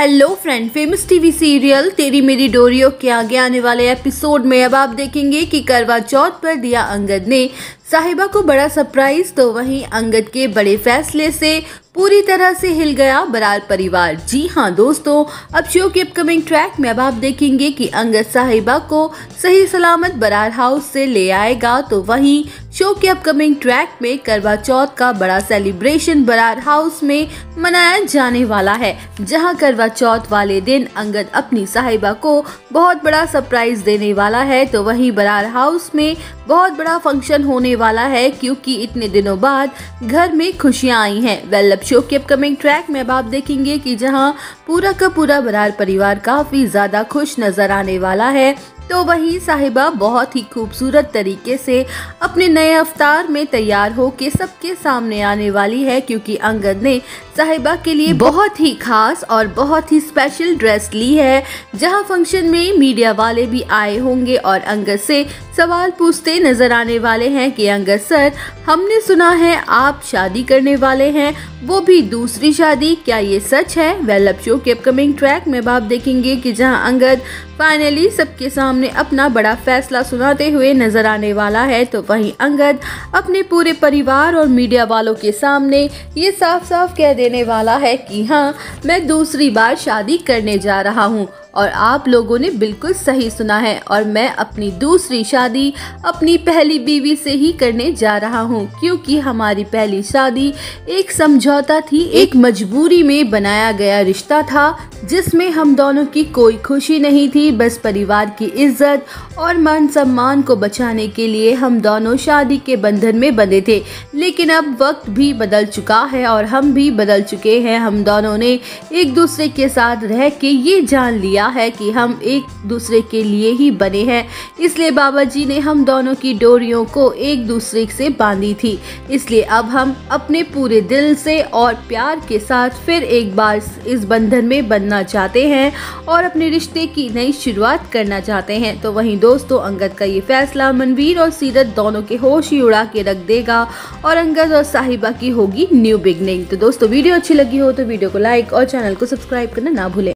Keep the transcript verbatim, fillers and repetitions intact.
Hello friend, famous TV serial तेरी मेरी डोरियो के आगे आने वाले एपिसोड में अब आप देखेंगे कि करवा चौथ पर दिया अंगद ने साहिबा को बड़ा सरप्राइज। तो वहीं अंगद के बड़े फैसले से पूरी तरह से हिल गया बरार परिवार। जी हाँ दोस्तों, अब शो के अपकमिंग ट्रैक में अब आप देखेंगे कि अंगद साहिबा को सही सलामत बरार हाउस से ले आएगा। तो वहीं शो के अपकमिंग ट्रैक में करवा चौथ का बड़ा सेलिब्रेशन बरार हाउस में मनाया जाने वाला है, जहां करवा चौथ वाले दिन अंगद अपनी साहिबा को बहुत बड़ा सरप्राइज देने वाला है। तो वहीं बरार हाउस में बहुत बड़ा फंक्शन होने वाला है, क्योंकि इतने दिनों बाद घर में खुशियां आई हैं। वेल, अब शो के अपकमिंग ट्रैक में अब आप देखेंगे कि जहां पूरा का पूरा बरार परिवार काफी ज्यादा खुश नजर आने वाला है, तो वहीं साहिबा बहुत ही खूबसूरत तरीके से अपने नए अवतार में तैयार होके सबके सामने आने वाली है, क्योंकि अंगद ने साहिबा के लिए बहुत ही खास और बहुत ही स्पेशल ड्रेस ली है। जहां फंक्शन में मीडिया वाले भी आए होंगे और अंगद से सवाल पूछते नजर आने वाले हैं कि अंगद सर, हमने सुना है आप शादी करने वाले हैं, वो भी दूसरी शादी, क्या ये सच है? वेल, अब शो के अपकमिंग ट्रैक में आप देखेंगे कि जहां अंगद फाइनली सबके सामने अपना बड़ा फैसला सुनाते हुए नजर आने वाला है, तो वहीं अंगद अपने पूरे परिवार और मीडिया वालों के सामने ये साफ साफ कह देने वाला है कि हाँ, मैं दूसरी बार शादी करने जा रहा हूँ। और आप लोगों ने बिल्कुल सही सुना है, और मैं अपनी दूसरी शादी अपनी पहली बीवी से ही करने जा रहा हूँ, क्योंकि हमारी पहली शादी एक समझौता थी, एक मजबूरी में बनाया गया रिश्ता था, जिसमें हम दोनों की कोई खुशी नहीं थी, बस परिवार की इज्जत और मान सम्मान को बचाने के लिए हम दोनों शादी के बंधन में बंधे थे। लेकिन अब वक्त भी बदल चुका है और हम भी बदल चुके हैं। हम दोनों ने एक दूसरे के साथ रह के ये जान लिया है कि हम एक दूसरे के लिए ही बने हैं, इसलिए बाबा जी ने हम दोनों की डोरियों को एक दूसरे से बांधी थी। इसलिए अब हम अपने पूरे दिल से और प्यार के साथ फिर एक बार इस बंधन में बनना चाहते हैं और अपने रिश्ते की नई शुरुआत करना चाहते हैं। तो वहीं दोस्तों, अंगद का ये फैसला मनवीर और सीरत दोनों के होश ही उड़ा के रख देगा और अंगद और साहिबा की होगी न्यू बिगनिंग। तो दोस्तों, वीडियो अच्छी लगी हो तो वीडियो को लाइक और चैनल को सब्सक्राइब करना ना भूलें।